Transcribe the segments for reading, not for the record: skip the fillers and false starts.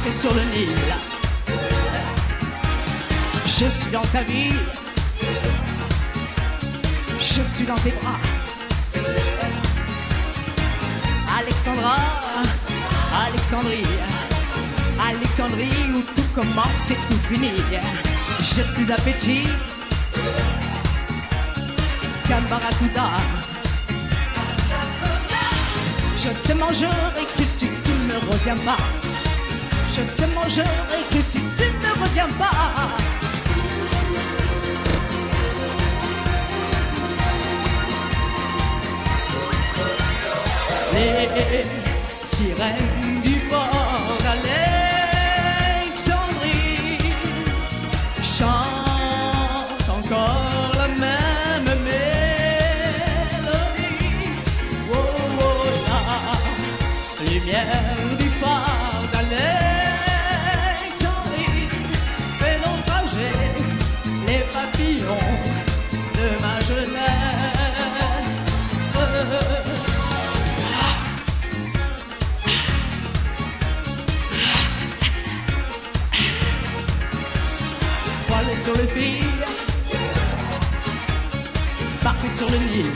barque sur le Nil. Je suis dans ta vie, je suis dans tes bras. Alexandra, Alexandrie, Alexandrie où tout commence et tout finit. J'ai plus d'appétit qu'un barracuda. Je te mangerai que si tu ne reviens pas. Je te mangerai que si tu ne reviens pas. Les sirènes du port d'Alexandrie chantent encore la même mélodie. Oh, oh, la lumière du phare d'Alexandrie fait naufrager les papillons de ma jeunesse. Sur le fil, barque sur le Nil.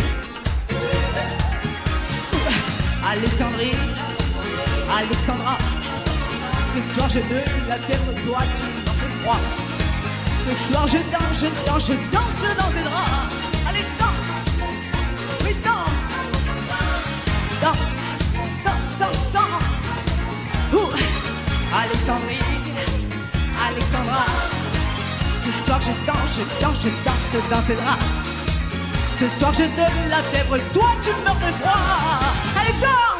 Alexandrie, Alexandra, ce soir je te la terre, toi tu m'en fais froid. Ce soir je danse, je danse, je danse dans tes draps. Allez danse, oui danse, danse, danse, danse, danse. Alexandrie, Alexandra, ce soir je danse, je danse, je danse dans tes draps. Ce soir je donne la fièvre, toi tu meurs de froid. Allez danse!